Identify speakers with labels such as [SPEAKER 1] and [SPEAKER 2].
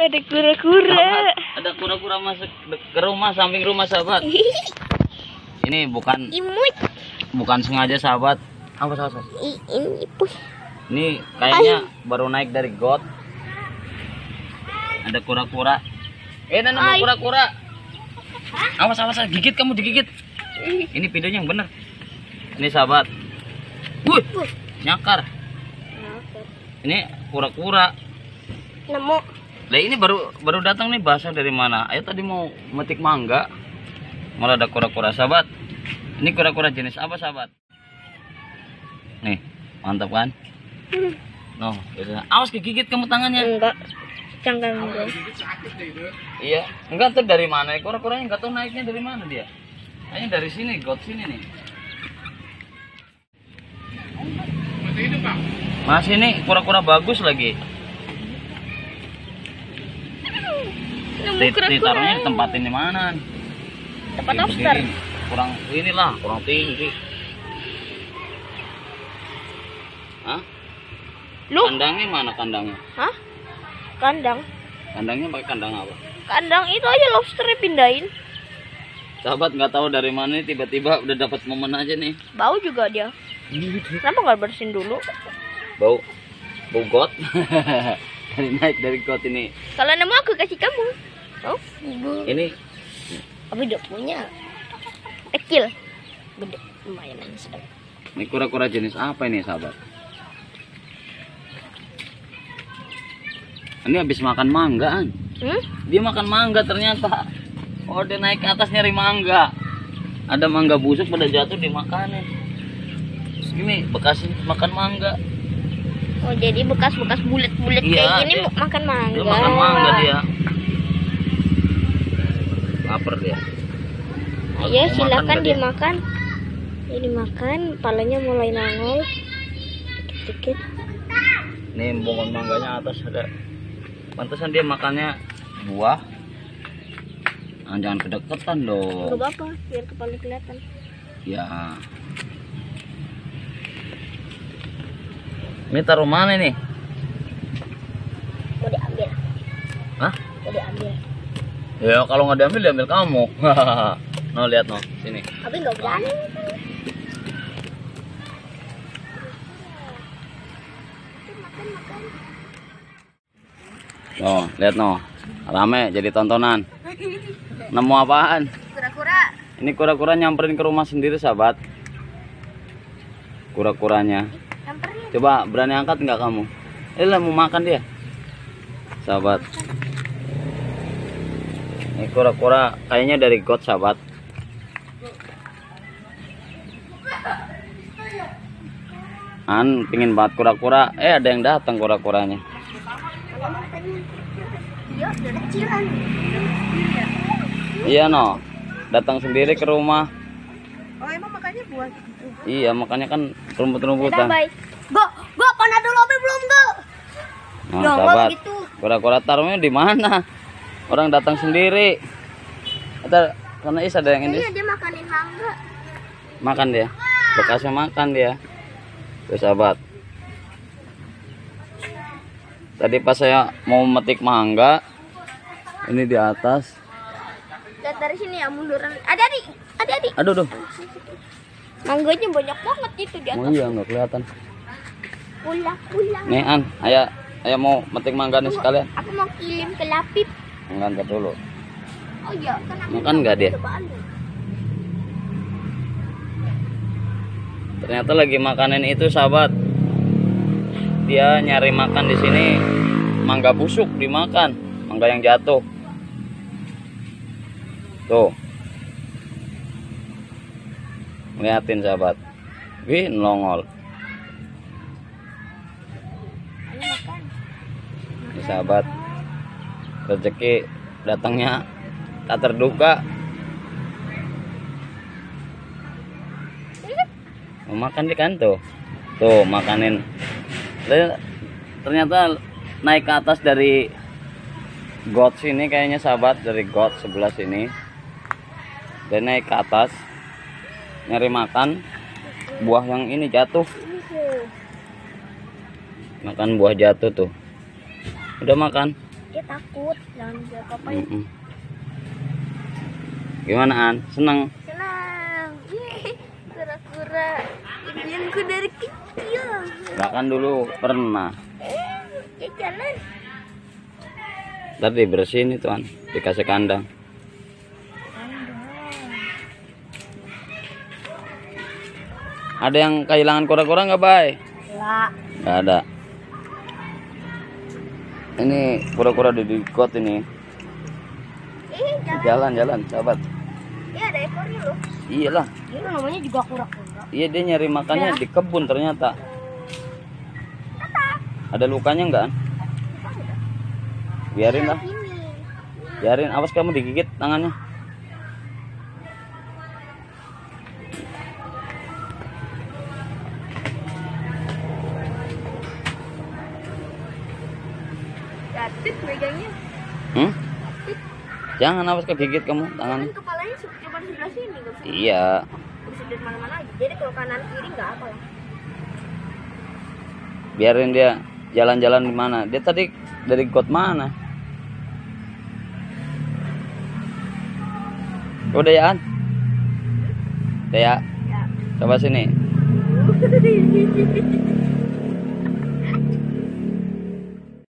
[SPEAKER 1] ada kura-kura.
[SPEAKER 2] Ada kura-kura masuk ke rumah, samping rumah sahabat. Ini bukan
[SPEAKER 1] Imut.
[SPEAKER 2] bukan sengaja sahabat. Apa sahabat?
[SPEAKER 1] Ini
[SPEAKER 2] Ini kayaknya baru naik dari got. Ada kura-kura. Nemu kura-kura. Awas, gigit kamu, digigit. Ini videonya yang bener. Ini sahabat. Nyakar. Ini kura-kura.
[SPEAKER 1] nemu.
[SPEAKER 2] Lah ini baru datang nih, basah dari mana? Ayo tadi mau metik mangga. Malah ada kura-kura sahabat. Ini kura-kura jenis apa sahabat? Nih, mantap kan? No, awas kegigit kamu tangannya.
[SPEAKER 1] Enggak. Cangkang gue.
[SPEAKER 2] Iya, enggak tuh dari mana? Kura-kuranya enggak tahu naiknya dari mana dia. Kayaknya dari sini, got sini nih. Mas ini kura-kura bagus lagi. Ditaruhnya di tempat ini mana?
[SPEAKER 1] Tempat lobster.
[SPEAKER 2] Kurang tinggi. Hah?
[SPEAKER 1] Lu?
[SPEAKER 2] Kandangnya mana kandangnya?
[SPEAKER 1] Hah? Kandang.
[SPEAKER 2] Kandangnya pakai kandang apa?
[SPEAKER 1] Kandang itu aja lobsternya pindahin.
[SPEAKER 2] Sahabat nggak tahu dari mana nih tiba-tiba udah dapat momen aja nih.
[SPEAKER 1] Bau juga dia. Kenapa nggak bersihin dulu?
[SPEAKER 2] Bau got. Naik dari got ini.
[SPEAKER 1] Kalau nemu aku kasih kamu. Oh,
[SPEAKER 2] Ini
[SPEAKER 1] tapi udah punya. Kecil. Gede. Lumayan sedang.
[SPEAKER 2] ini kura-kura jenis apa ini sahabat? Ini habis makan mangga kan? Dia makan mangga ternyata. Oh, dia naik ke atas nyari mangga. Ada mangga busuk pada jatuh dimakanin. Terus gini bekas makan mangga.
[SPEAKER 1] Oh, jadi bekas-bekas bulat-bulat
[SPEAKER 2] Iya,
[SPEAKER 1] kayak gini
[SPEAKER 2] dia-
[SPEAKER 1] makan mangga.
[SPEAKER 2] Dia makan mangga dia. Lapar dia.
[SPEAKER 1] Ayo
[SPEAKER 2] Mau
[SPEAKER 1] silakan
[SPEAKER 2] makan dia.
[SPEAKER 1] dimakan. Ini makan, palanya mulai nangol. Dikit-dikit.
[SPEAKER 2] Nih bongon mangganya atas ada. Pantesan dia makannya buah. Nah, jangan kedeketan dong.
[SPEAKER 1] Enggak apa-apa, biar kepala kelihatan.
[SPEAKER 2] Ya. Ini taruh mana nih?
[SPEAKER 1] Mau diambil.
[SPEAKER 2] Hah?
[SPEAKER 1] Mau diambil.
[SPEAKER 2] Ya kalau nggak diambil diambil kamu. No, lihat no, sini.
[SPEAKER 1] Tapi nggak berani.
[SPEAKER 2] No, lihat no. Rame jadi tontonan. Nemu apaan?
[SPEAKER 1] Kura-kura.
[SPEAKER 2] Ini kura-kura nyamperin ke rumah sendiri, sahabat. Kura-kuranya.
[SPEAKER 1] Samperin.
[SPEAKER 2] Coba berani angkat nggak kamu? Lah mau makan dia. Sahabat. Ini kura-kura kayaknya dari got, sahabat. Pingin banget kura-kura. Ada yang datang kura-kuranya.
[SPEAKER 1] Iya, udah kecilan.
[SPEAKER 2] Iya no. Datang sendiri ke rumah.
[SPEAKER 1] Oh, emang makannya buah gitu.
[SPEAKER 2] Iya, makanya kan
[SPEAKER 1] Udah,
[SPEAKER 2] rumput-rumputan.
[SPEAKER 1] bye. Go, panadol obe belum, Go.
[SPEAKER 2] Nah,
[SPEAKER 1] Ya,
[SPEAKER 2] sahabat.
[SPEAKER 1] gitu.
[SPEAKER 2] Kura-kura taruhnya di mana? Orang datang sendiri. Karena ada yang ini.
[SPEAKER 1] Iya, dia makanin mangga.
[SPEAKER 2] Makan dia. Bekasnya makan dia. Tuh sahabat. Tadi pas saya mau metik mangga, ini di atas.
[SPEAKER 1] Lihat dari sini ya, munduran. Adik.
[SPEAKER 2] Aduh.
[SPEAKER 1] Mangganya banyak banget itu di
[SPEAKER 2] Oh
[SPEAKER 1] atas.
[SPEAKER 2] iya, nggak kelihatan.
[SPEAKER 1] Pulang.
[SPEAKER 2] Nih ayo mau metik mangga nih sekalian.
[SPEAKER 1] Aku mau kirim ke Lapip.
[SPEAKER 2] Ngantar dulu.
[SPEAKER 1] Oh iya, kan aku
[SPEAKER 2] Makan nggak dia?
[SPEAKER 1] ke Bandung.
[SPEAKER 2] Ternyata lagi makanin itu, sahabat. Dia nyari makan di sini. Mangga busuk dimakan, mangga yang jatuh. Tuh. Liatin, sahabat. Wih, nongol.
[SPEAKER 1] Ayo makan.
[SPEAKER 2] Ini sahabat. Rezeki datangnya tak terduga. Mau makan di kan tuh. Tuh, makanin. Ternyata naik ke atas dari got sini kayaknya, sahabat, dari got sebelah sini. Dan naik ke atas nyari makan buah yang ini jatuh. Makan buah jatuh tuh. Udah makan.
[SPEAKER 1] Dia takut. Jangan dia apa-apain.
[SPEAKER 2] Gimana An? Seneng?
[SPEAKER 1] Senang. Yeay, kura-kura impianku dari kecil.
[SPEAKER 2] Bahkan dulu pernah.
[SPEAKER 1] Dia jalan.
[SPEAKER 2] Tadi bersihin itu An, dikasih kandang. Ada yang kehilangan kura-kura nggak, Bay?
[SPEAKER 1] Enggak.
[SPEAKER 2] Nggak ada. Ini kura-kura di got ini. Jalan, sahabat.
[SPEAKER 1] Iya, ada ekornya loh.
[SPEAKER 2] Iyalah.
[SPEAKER 1] Ini namanya juga kura-kura.
[SPEAKER 2] Iya, dia nyari makannya di kebun ternyata. Ada lukanya nggak? An? Biarin lah. Biarin, awas kamu digigit tangannya.
[SPEAKER 1] Gatit megangnya.
[SPEAKER 2] Jangan, awas kegigit kamu tangannya.
[SPEAKER 1] Kan kepalanya cuma di sebelah sini, nggak bisa.
[SPEAKER 2] Iya.
[SPEAKER 1] Bisa di mana-mana aja. Jadi kalau kanan kiri nggak apa lah.
[SPEAKER 2] Biarin dia jalan-jalan di mana. Dia tadi dari got mana? Udah ya An? Udah ya?
[SPEAKER 1] Ya.
[SPEAKER 2] Coba sini.